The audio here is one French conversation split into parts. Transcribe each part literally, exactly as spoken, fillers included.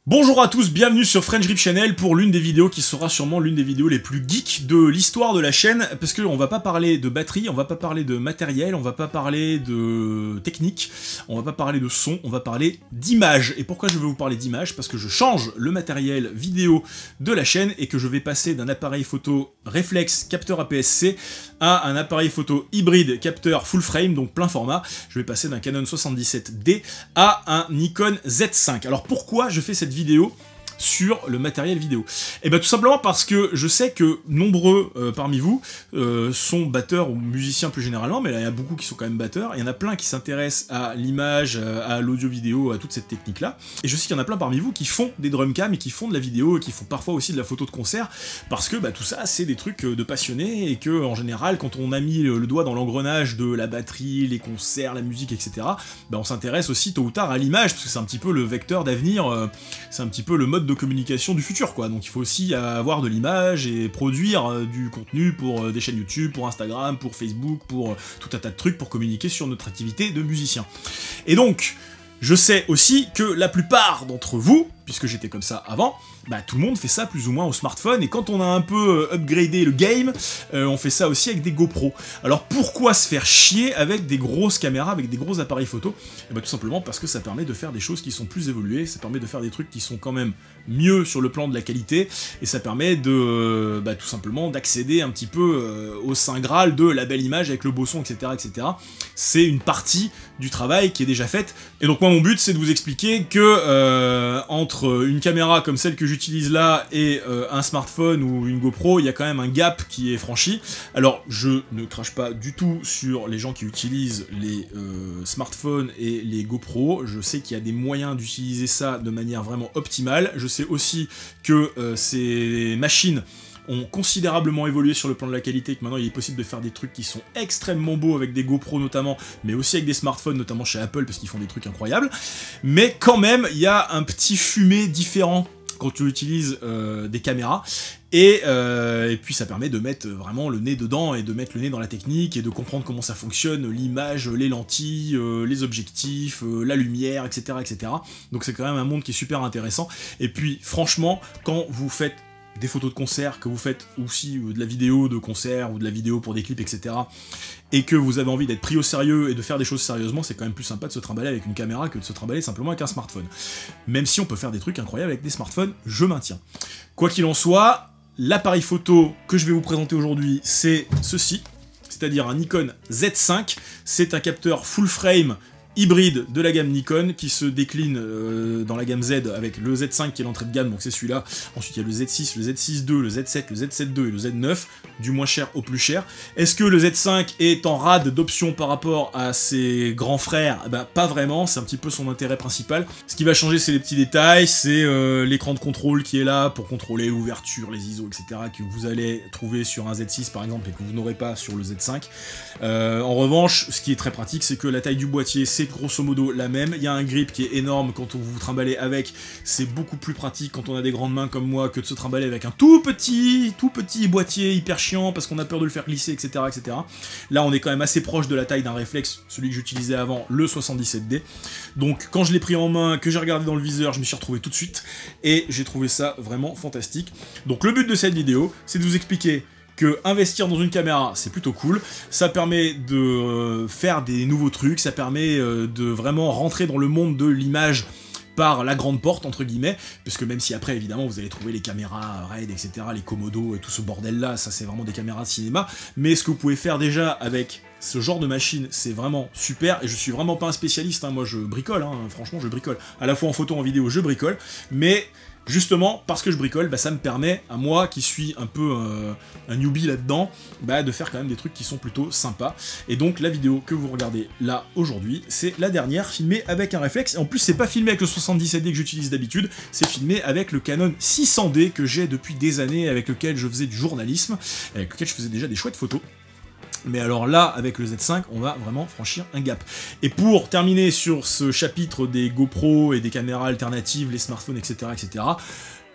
Bonjour à tous, bienvenue sur French Grip Channel pour l'une des vidéos qui sera sûrement l'une des vidéos les plus geeks de l'histoire de la chaîne, parce qu'on va pas parler de batterie, on va pas parler de matériel, on va pas parler de technique, on va pas parler de son, on va parler d'image. Et pourquoi je vais vous parler d'image? Parce que je change le matériel vidéo de la chaîne et que je vais passer d'un appareil photo réflexe capteur A P S C à un appareil photo hybride capteur full frame, donc plein format. Je vais passer d'un Canon soixante-dix-sept D à un Nikon Z cinq. Alors pourquoi je fais cette vidéo vidéo sur le matériel vidéo? Et bien tout simplement parce que je sais que nombreux euh, parmi vous euh, sont batteurs ou musiciens plus généralement, mais là il y a beaucoup qui sont quand même batteurs, il y en a plein qui s'intéressent à l'image, à l'audio vidéo, à toute cette technique là, et je sais qu'il y en a plein parmi vous qui font des drum cam et qui font de la vidéo et qui font parfois aussi de la photo de concert, parce que bah, tout ça c'est des trucs de passionnés, et que en général quand on a mis le doigt dans l'engrenage de la batterie, les concerts, la musique, et cetera, bah, on s'intéresse aussi tôt ou tard à l'image, parce que c'est un petit peu le vecteur d'avenir, euh, c'est un petit peu le mode de communication du futur, quoi. Donc il faut aussi avoir de l'image et produire euh, du contenu pour euh, des chaînes YouTube, pour Instagram, pour Facebook, pour euh, tout un tas de trucs pour communiquer sur notre activité de musicien. Et donc, je sais aussi que la plupart d'entre vous, puisque j'étais comme ça avant, bah tout le monde fait ça plus ou moins au smartphone, et quand on a un peu euh, upgradé le game, euh, on fait ça aussi avec des GoPro. Alors pourquoi se faire chier avec des grosses caméras, avec des gros appareils photo? Et bah tout simplement parce que ça permet de faire des choses qui sont plus évoluées, ça permet de faire des trucs qui sont quand même mieux sur le plan de la qualité, et ça permet de, euh, bah, tout simplement d'accéder un petit peu euh, au saint graal de la belle image avec le beau son, et cetera, et cetera. C'est une partie du travail qui est déjà faite, et donc moi mon but c'est de vous expliquer que euh, entre une caméra comme celle que j'utilise là et euh, un smartphone ou une GoPro, il y a quand même un gap qui est franchi. Alors je ne crache pas du tout sur les gens qui utilisent les euh, smartphones et les GoPro, je sais qu'il y a des moyens d'utiliser ça de manière vraiment optimale, je sais aussi que euh, ces machines ont considérablement évolué sur le plan de la qualité, que maintenant il est possible de faire des trucs qui sont extrêmement beaux avec des GoPro notamment, mais aussi avec des smartphones, notamment chez Apple, parce qu'ils font des trucs incroyables. Mais quand même, il y a un petit fumet différent quand tu utilises euh, des caméras, et, euh, et puis ça permet de mettre vraiment le nez dedans, et de mettre le nez dans la technique, et de comprendre comment ça fonctionne, l'image, les lentilles, euh, les objectifs, euh, la lumière, et cetera, et cetera. Donc c'est quand même un monde qui est super intéressant, et puis franchement, quand vous faites des photos de concert, que vous faites aussi de la vidéo de concert, ou de la vidéo pour des clips, et cetera, et que vous avez envie d'être pris au sérieux et de faire des choses sérieusement, c'est quand même plus sympa de se trimballer avec une caméra que de se trimballer simplement avec un smartphone. Même si on peut faire des trucs incroyables avec des smartphones, je maintiens. Quoi qu'il en soit, l'appareil photo que je vais vous présenter aujourd'hui, c'est ceci, c'est-à-dire un Nikon Z cinq, c'est un capteur full frame hybride de la gamme Nikon qui se décline euh, dans la gamme Z avec le Z cinq qui est l'entrée de gamme, donc c'est celui-là. Ensuite il y a le Z six, le Z six deux, le Z sept, le Z sept deux et le Z neuf, du moins cher au plus cher. Est-ce que le Z cinq est en rade d'options par rapport à ses grands frères? Eh ben, pas vraiment, c'est un petit peu son intérêt principal. Ce qui va changer, c'est les petits détails, c'est euh, l'écran de contrôle qui est là pour contrôler l'ouverture, les I S O, et cetera, que vous allez trouver sur un Z six par exemple et que vous n'aurez pas sur le Z cinq. Euh, en revanche, ce qui est très pratique, c'est que la taille du boîtier, c'est grosso modo la même. Il y a un grip qui est énorme quand on vous trimballez avec, c'est beaucoup plus pratique quand on a des grandes mains comme moi que de se trimballer avec un tout petit, tout petit boîtier hyper chiant parce qu'on a peur de le faire glisser, et cetera, et cetera. Là, on est quand même assez proche de la taille d'un réflexe, celui que j'utilisais avant, le soixante-dix-sept D. Donc, quand je l'ai pris en main, que j'ai regardé dans le viseur, je me suis retrouvé tout de suite et j'ai trouvé ça vraiment fantastique. Donc, le but de cette vidéo, c'est de vous expliquer que investir dans une caméra, c'est plutôt cool, ça permet de euh, faire des nouveaux trucs, ça permet euh, de vraiment rentrer dans le monde de l'image par la grande porte, entre guillemets, parce que même si après, évidemment, vous allez trouver les caméras RED, et cetera, les Komodo, et tout ce bordel-là, ça c'est vraiment des caméras de cinéma, mais ce que vous pouvez faire déjà avec ce genre de machine, c'est vraiment super, et je suis vraiment pas un spécialiste, hein, moi je bricole, hein, franchement je bricole, à la fois en photo, en vidéo, je bricole, mais justement, parce que je bricole, bah, ça me permet, à moi qui suis un peu euh, un newbie là-dedans, bah, de faire quand même des trucs qui sont plutôt sympas. Et donc la vidéo que vous regardez là aujourd'hui, c'est la dernière, filmée avec un réflexe. Et en plus, c'est pas filmé avec le soixante-dix-sept D que j'utilise d'habitude, c'est filmé avec le Canon six cents D que j'ai depuis des années, avec lequel je faisais du journalisme, avec lequel je faisais déjà des chouettes photos. Mais alors là, avec le Z cinq, on va vraiment franchir un gap. Et pour terminer sur ce chapitre des GoPro et des caméras alternatives, les smartphones, et cetera, et cetera,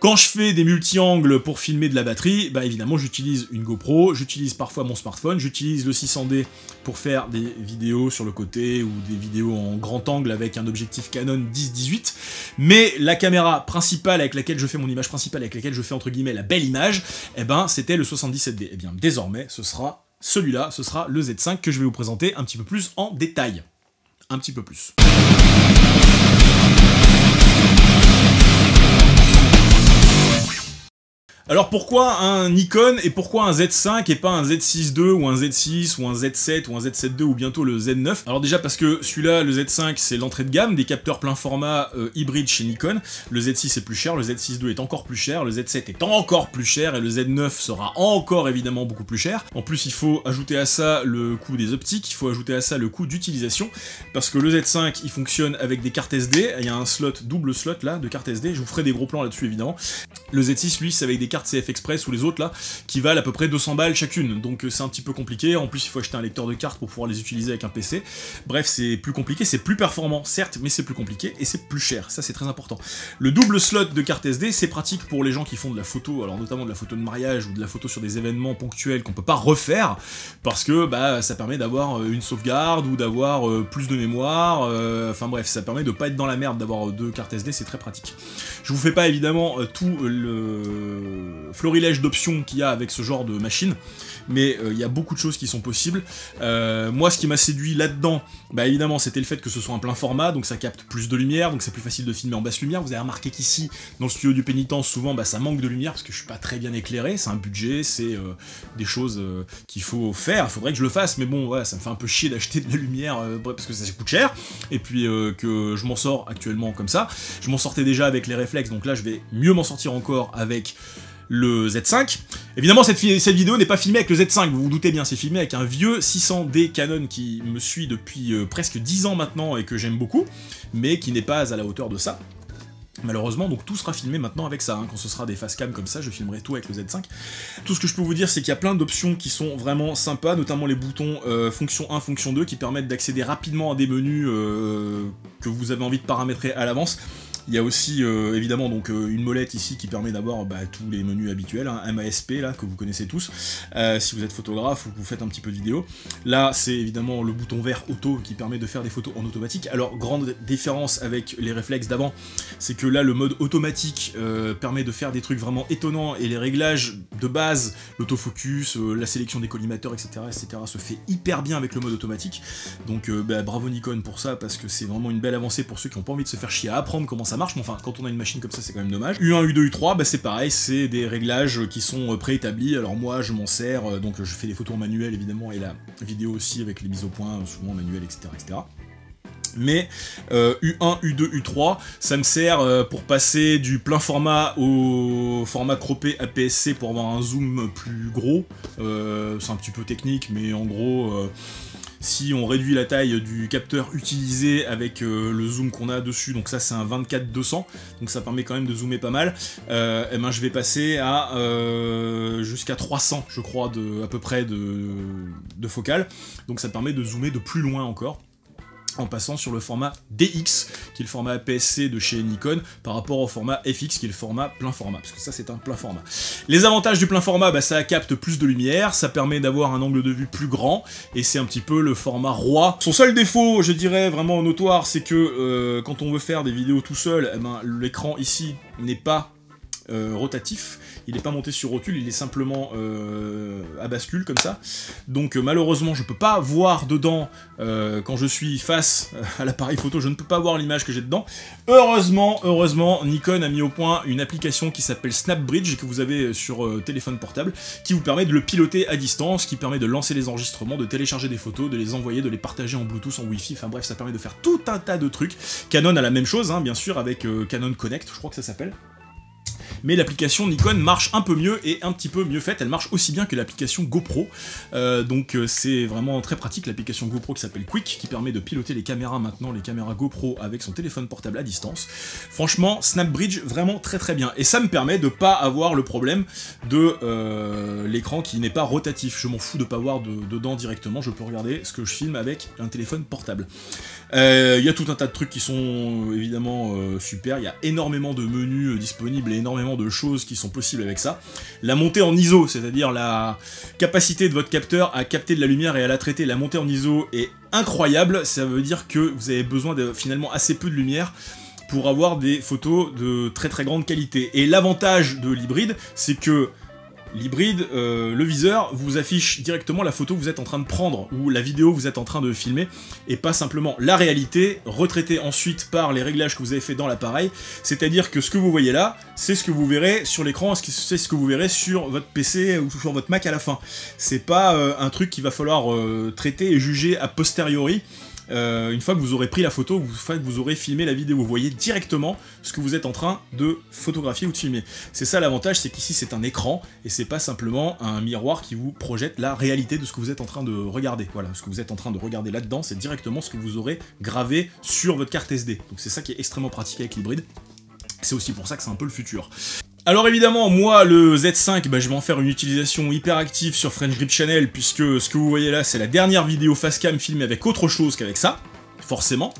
Quand je fais des multi-angles pour filmer de la batterie, bah évidemment j'utilise une GoPro, j'utilise parfois mon smartphone, j'utilise le six cents D pour faire des vidéos sur le côté ou des vidéos en grand angle avec un objectif Canon dix dix-huit, mais la caméra principale avec laquelle je fais mon image principale, avec laquelle je fais entre guillemets la belle image, eh ben c'était le soixante-dix-sept D. Et bien désormais ce sera celui-là, ce sera le Z cinq que je vais vous présenter un petit peu plus en détail. Un petit peu plus. Alors pourquoi un Nikon et pourquoi un Z cinq et pas un Z six deux ou un Z six ou un Z sept ou un Z sept deux ou bientôt le Z neuf? Alors déjà parce que celui-là, le Z cinq, c'est l'entrée de gamme des capteurs plein format euh, hybride chez Nikon. Le Z six est plus cher, le Z six deux est encore plus cher, le Z sept est encore plus cher et le Z neuf sera encore évidemment beaucoup plus cher. En plus il faut ajouter à ça le coût des optiques, il faut ajouter à ça le coût d'utilisation parce que le Z cinq il fonctionne avec des cartes S D, il y a un slot, double slot là de carte S D, je vous ferai des gros plans là-dessus évidemment. Le Z six lui c'est avec des cartes C F Express ou les autres là, qui valent à peu près deux cents balles chacune, donc c'est un petit peu compliqué, en plus il faut acheter un lecteur de cartes pour pouvoir les utiliser avec un P C, bref c'est plus compliqué, c'est plus performant certes, mais c'est plus compliqué et c'est plus cher, ça c'est très important. Le double slot de carte S D c'est pratique pour les gens qui font de la photo, alors notamment de la photo de mariage ou de la photo sur des événements ponctuels qu'on peut pas refaire, parce que bah ça permet d'avoir une sauvegarde ou d'avoir euh, plus de mémoire, euh, enfin bref, ça permet de pas être dans la merde d'avoir deux cartes S D, c'est très pratique. Je vous fais pas évidemment euh, tout le florilège d'options qu'il y a avec ce genre de machine, mais il euh, y a beaucoup de choses qui sont possibles. Euh, moi, ce qui m'a séduit là-dedans, bah évidemment, c'était le fait que ce soit un plein format, donc ça capte plus de lumière, donc c'est plus facile de filmer en basse lumière. Vous avez remarqué qu'ici, dans le studio du Pénitence, souvent, bah, ça manque de lumière, parce que je suis pas très bien éclairé, c'est un budget, c'est euh, des choses euh, qu'il faut faire, il faudrait que je le fasse, mais bon, ouais, ça me fait un peu chier d'acheter de la lumière, euh, parce que ça coûte cher, et puis euh, que je m'en sors actuellement comme ça. Je m'en sortais déjà avec les réflexes, donc là, je vais mieux m'en sortir encore avec le Z cinq. Évidemment, cette, cette vidéo n'est pas filmée avec le Z cinq, vous vous doutez bien, c'est filmé avec un vieux six cents D Canon qui me suit depuis euh, presque dix ans maintenant et que j'aime beaucoup, mais qui n'est pas à la hauteur de ça. Malheureusement, donc tout sera filmé maintenant avec ça, hein. Quand ce sera des face cam comme ça, je filmerai tout avec le Z cinq. Tout ce que je peux vous dire, c'est qu'il y a plein d'options qui sont vraiment sympas, notamment les boutons euh, fonction un, fonction deux, qui permettent d'accéder rapidement à des menus euh, que vous avez envie de paramétrer à l'avance. Il y a aussi euh, évidemment donc euh, une molette ici qui permet d'avoir bah, tous les menus habituels, hein, M A S P là que vous connaissez tous, euh, si vous êtes photographe ou que vous faites un petit peu de vidéo. Là c'est évidemment le bouton vert auto qui permet de faire des photos en automatique. Alors grande différence avec les réflexes d'avant, c'est que là le mode automatique euh, permet de faire des trucs vraiment étonnants et les réglages de base, l'autofocus, euh, la sélection des collimateurs, et cetera, et cetera se fait hyper bien avec le mode automatique. Donc euh, bah, bravo Nikon pour ça parce que c'est vraiment une belle avancée pour ceux qui n'ont pas envie de se faire chier à apprendre comment ça marche, mais enfin quand on a une machine comme ça c'est quand même dommage. U un, U deux, U trois, bah c'est pareil, c'est des réglages qui sont préétablis, alors moi je m'en sers, donc je fais des photos en manuel évidemment et la vidéo aussi avec les mises au point, souvent manuel, et cetera, et cetera. Mais euh, U un, U deux, U trois, ça me sert euh, pour passer du plein format au format croppé A P S C pour avoir un zoom plus gros. Euh, c'est un petit peu technique, mais en gros, euh, si on réduit la taille du capteur utilisé avec euh, le zoom qu'on a dessus, donc ça c'est un vingt-quatre deux cents, donc ça permet quand même de zoomer pas mal, euh, et ben je vais passer à euh, jusqu'à trois cents, je crois, de, à peu près de, de focale, donc ça permet de zoomer de plus loin encore, en passant sur le format D X, qui est le format A P S C de chez Nikon, par rapport au format F X, qui est le format plein format, parce que ça c'est un plein format. Les avantages du plein format, bah, ça capte plus de lumière, ça permet d'avoir un angle de vue plus grand, et c'est un petit peu le format roi. Son seul défaut, je dirais vraiment notoire, c'est que euh, quand on veut faire des vidéos tout seul, eh ben, l'écran ici n'est pas Euh, rotatif, il n'est pas monté sur rotule, il est simplement euh, à bascule comme ça, donc euh, malheureusement je peux pas voir dedans euh, quand je suis face à l'appareil photo, je ne peux pas voir l'image que j'ai dedans. Heureusement, heureusement, Nikon a mis au point une application qui s'appelle SnapBridge, que vous avez sur euh, téléphone portable, qui vous permet de le piloter à distance, qui permet de lancer les enregistrements, de télécharger des photos, de les envoyer, de les partager en Bluetooth, en Wi-Fi, enfin bref, ça permet de faire tout un tas de trucs. Canon a la même chose, hein, bien sûr, avec euh, Canon Connect, je crois que ça s'appelle. Mais l'application Nikon marche un peu mieux et un petit peu mieux faite, elle marche aussi bien que l'application GoPro, euh, donc euh, c'est vraiment très pratique, l'application GoPro qui s'appelle Quick, qui permet de piloter les caméras maintenant, les caméras GoPro avec son téléphone portable à distance. Franchement, SnapBridge, vraiment très très bien, et ça me permet de pas avoir le problème de euh, l'écran qui n'est pas rotatif, je m'en fous de pas voir de, dedans directement, je peux regarder ce que je filme avec un téléphone portable. Il euh, y a tout un tas de trucs qui sont évidemment euh, super, il y a énormément de menus euh, disponibles et énormément énormément de choses qui sont possibles avec ça. La montée en I S O, c'est-à-dire la capacité de votre capteur à capter de la lumière et à la traiter, la montée en I S O est incroyable. Ça veut dire que vous avez besoin de finalement assez peu de lumière pour avoir des photos de très très grande qualité. Et l'avantage de l'hybride, c'est que l'hybride, euh, le viseur, vous affiche directement la photo que vous êtes en train de prendre, ou la vidéo que vous êtes en train de filmer, et pas simplement la réalité, retraitée ensuite par les réglages que vous avez fait dans l'appareil, c'est-à-dire que ce que vous voyez là, c'est ce que vous verrez sur l'écran, c'est ce que vous verrez sur votre P C ou sur votre Mac à la fin. C'est pas euh, un truc qu'il va falloir euh, traiter et juger a posteriori, Euh, une fois que vous aurez pris la photo, une fois que vous aurez filmé la vidéo, vous voyez directement ce que vous êtes en train de photographier ou de filmer. C'est ça l'avantage, c'est qu'ici c'est un écran, et c'est pas simplement un miroir qui vous projette la réalité de ce que vous êtes en train de regarder. Voilà, ce que vous êtes en train de regarder là-dedans, c'est directement ce que vous aurez gravé sur votre carte S D. Donc c'est ça qui est extrêmement pratique avec l'hybride. C'est aussi pour ça que c'est un peu le futur. Alors évidemment, moi, le Z cinq, bah, je vais en faire une utilisation hyper active sur French Grip Channel, puisque ce que vous voyez là, c'est la dernière vidéo facecam filmée avec autre chose qu'avec ça, forcément.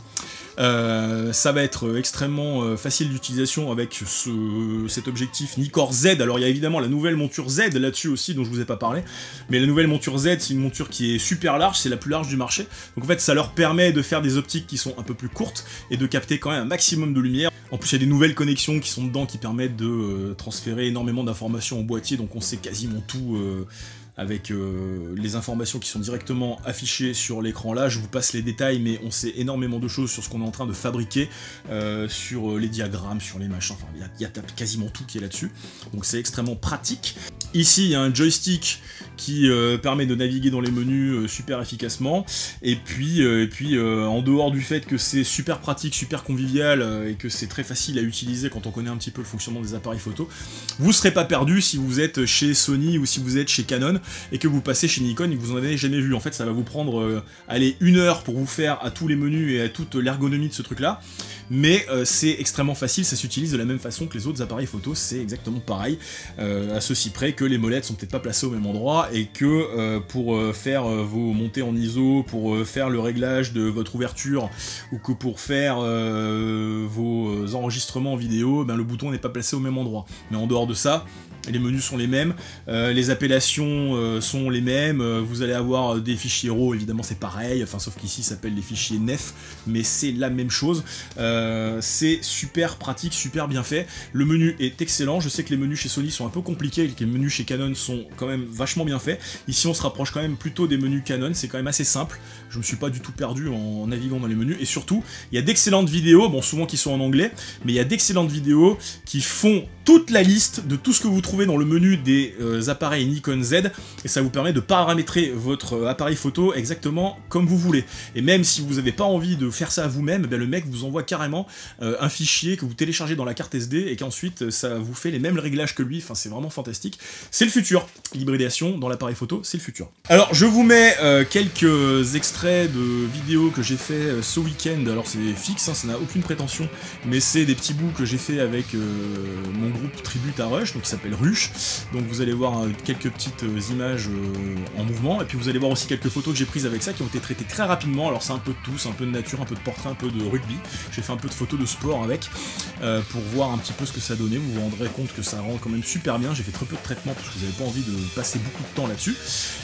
Euh, ça va être extrêmement euh, facile d'utilisation avec ce, cet objectif Nikkor Z. Alors il y a évidemment la nouvelle monture Z là-dessus aussi, dont je vous ai pas parlé, mais la nouvelle monture Z, c'est une monture qui est super large, c'est la plus large du marché, donc en fait ça leur permet de faire des optiques qui sont un peu plus courtes, et de capter quand même un maximum de lumière. En plus il y a des nouvelles connexions qui sont dedans qui permettent de euh, transférer énormément d'informations au boîtier, donc on sait quasiment tout euh, avec euh, les informations qui sont directement affichées sur l'écran là. Je vous passe les détails, mais on sait énormément de choses sur ce qu'on est en train de fabriquer, euh, sur les diagrammes, sur les machins, enfin il y, y a quasiment tout qui est là-dessus, donc c'est extrêmement pratique. Ici il y a un joystick qui euh, permet de naviguer dans les menus euh, super efficacement, et puis, euh, et puis euh, en dehors du fait que c'est super pratique, super convivial, euh, et que c'est très facile à utiliser quand on connaît un petit peu le fonctionnement des appareils photo, vous serez pas perdu si vous êtes chez Sony ou si vous êtes chez Canon, et que vous passez chez Nikon et que vous en avez jamais vu. En fait ça va vous prendre euh, allez, une heure pour vous faire à tous les menus et à toute l'ergonomie de ce truc là, mais euh, c'est extrêmement facile, ça s'utilise de la même façon que les autres appareils photo, c'est exactement pareil, euh, à ceci près que les molettes sont peut-être pas placées au même endroit, et que euh, pour euh, faire euh, vos montées en I S O, pour euh, faire le réglage de votre ouverture, ou que pour faire euh, vos enregistrements vidéo, ben, le bouton n'est pas placé au même endroit. Mais en dehors de ça, les menus sont les mêmes, euh, les appellations euh, sont les mêmes, euh, vous allez avoir des fichiers R A W, évidemment c'est pareil, enfin sauf qu'ici ça s'appelle les fichiers N E F, mais c'est la même chose. Euh, c'est super pratique, super bien fait, le menu est excellent. Je sais que les menus chez Sony sont un peu compliqués, et que les menus chez Canon sont quand même vachement bien faits. Ici on se rapproche quand même plutôt des menus Canon, c'est quand même assez simple, je me suis pas du tout perdu en naviguant dans les menus, et surtout, il y a d'excellentes vidéos, bon souvent qui sont en anglais, mais il y a d'excellentes vidéos qui font toute la liste de tout ce que vous trouvez dans le menu des euh, appareils Nikon Z, et ça vous permet de paramétrer votre euh, appareil photo exactement comme vous voulez. Et même si vous n'avez pas envie de faire ça à vous-même, ben, le mec vous envoie carrément euh, un fichier que vous téléchargez dans la carte S D, et qu'ensuite ça vous fait les mêmes réglages que lui, enfin c'est vraiment fantastique. C'est le futur, l'hybridation dans l'appareil photo, c'est le futur. Alors je vous mets euh, quelques extraits de vidéos que j'ai fait euh, ce week-end, alors c'est fixe, hein, ça n'a aucune prétention, mais c'est des petits bouts que j'ai fait avec euh, mon groupe Tribute à Rush, donc qui s'appelle Rush. Donc vous allez voir euh, quelques petites euh, images euh, en mouvement, et puis vous allez voir aussi quelques photos que j'ai prises avec ça qui ont été traitées très rapidement. Alors c'est un peu de tout, c'est un peu de nature, un peu de portrait, un peu de rugby. J'ai fait un peu de photos de sport avec, euh, pour voir un petit peu ce que ça donnait. Vous vous rendrez compte que ça rend quand même super bien. J'ai fait très peu de traitement parce que vous n'avez pas envie de passer beaucoup de temps là-dessus.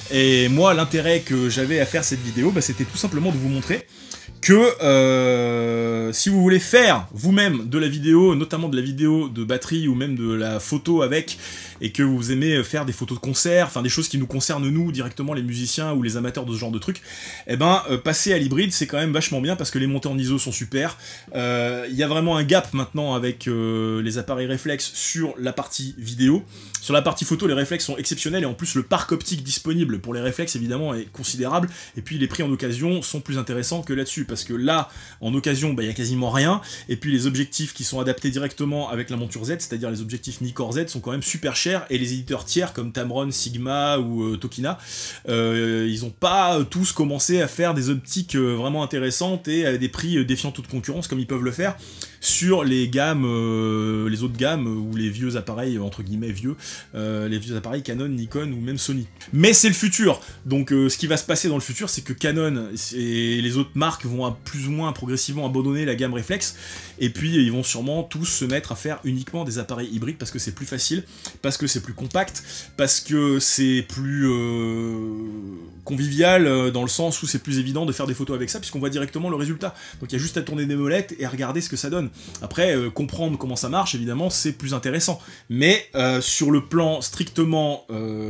Et moi l'intérêt que j'avais à faire cette vidéo, bah, c'était tout simplement de vous montrer que euh, si vous voulez faire vous-même de la vidéo, notamment de la vidéo de batterie ou même de la photo avec, et que vous aimez faire des photos de concert, enfin des choses qui nous concernent nous directement, les musiciens ou les amateurs de ce genre de trucs, eh ben euh, passer à l'hybride c'est quand même vachement bien, parce que les montées en I S O sont super. Il euh, y a vraiment un gap maintenant avec euh, les appareils réflexes sur la partie vidéo. Sur la partie photo, les réflexes sont exceptionnels, et en plus le parc optique disponible pour les réflexes évidemment est considérable, et puis les prix en occasion sont plus intéressants que là-dessus, parce que là en occasion bah, y a quasiment rien, et puis les objectifs qui sont adaptés directement avec la monture Z, c'est-à-dire les objectifs Nikkor Z, sont quand même super chers, et les éditeurs tiers comme Tamron, Sigma ou euh, Tokina, euh, ils n'ont pas tous commencé à faire des optiques euh, vraiment intéressantes et à des prix euh, défiant toute concurrence comme ils peuvent le faire sur les gammes, euh, les autres gammes, ou les vieux appareils, entre guillemets vieux, euh, les vieux appareils Canon, Nikon ou même Sony. Mais c'est le futur, donc euh, ce qui va se passer dans le futur, c'est que Canon et les autres marques vont à plus ou moins progressivement abandonner la gamme réflexe, et puis ils vont sûrement tous se mettre à faire uniquement des appareils hybrides, parce que c'est plus facile, parce que c'est plus compact, parce que c'est plus euh, convivial, euh, dans le sens où c'est plus évident de faire des photos avec ça, puisqu'on voit directement le résultat. Donc il y a juste à tourner des molettes et à regarder ce que ça donne. Après, euh, comprendre comment ça marche, évidemment, c'est plus intéressant. Mais euh, sur le plan strictement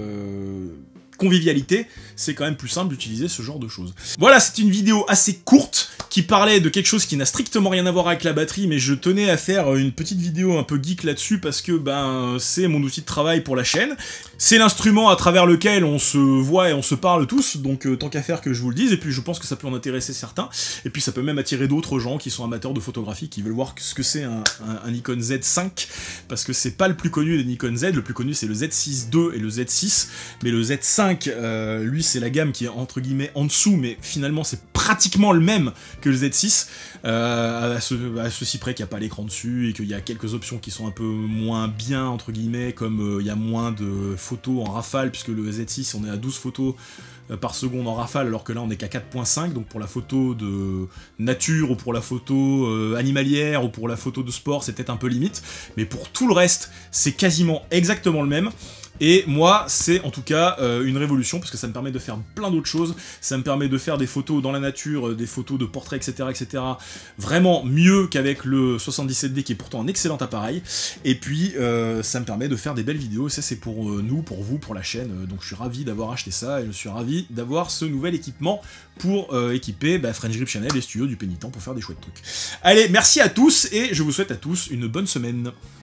euh, convivialité, c'est quand même plus simple d'utiliser ce genre de choses. Voilà, c'est une vidéo assez courte qui parlait de quelque chose qui n'a strictement rien à voir avec la batterie, mais je tenais à faire une petite vidéo un peu geek là-dessus parce que ben c'est mon outil de travail pour la chaîne. C'est l'instrument à travers lequel on se voit et on se parle tous, donc euh, tant qu'à faire que je vous le dise, et puis je pense que ça peut en intéresser certains, et puis ça peut même attirer d'autres gens qui sont amateurs de photographie, qui veulent voir ce que c'est un, un, un Nikon Z cinq, parce que c'est pas le plus connu des Nikon Z, le plus connu c'est le Z six deux et le Z six, mais le Z cinq, euh, lui c'est la gamme qui est entre guillemets en dessous, mais finalement c'est pratiquement le même que le Z six, euh, à, ce, à ceci près qu'il n'y a pas l'écran dessus, et qu'il y a quelques options qui sont un peu moins bien, entre guillemets, comme euh, il y a moins de photos en rafale, puisque le Z six on est à douze photos par seconde en rafale, alors que là on est qu'à quatre point cinq, donc pour la photo de nature, ou pour la photo euh, animalière, ou pour la photo de sport, c'est peut-être un peu limite, mais pour tout le reste, c'est quasiment exactement le même. Et moi, c'est en tout cas euh, une révolution, parce que ça me permet de faire plein d'autres choses, ça me permet de faire des photos dans la nature, euh, des photos de portraits, et cetera, et cetera, vraiment mieux qu'avec le soixante-dix-sept D, qui est pourtant un excellent appareil, et puis euh, ça me permet de faire des belles vidéos, et ça c'est pour euh, nous, pour vous, pour la chaîne, euh, donc je suis ravi d'avoir acheté ça, et je suis ravi d'avoir ce nouvel équipement pour euh, équiper bah, French Grip Channel et Studio du Pénitent pour faire des chouettes trucs. Allez, merci à tous, et je vous souhaite à tous une bonne semaine.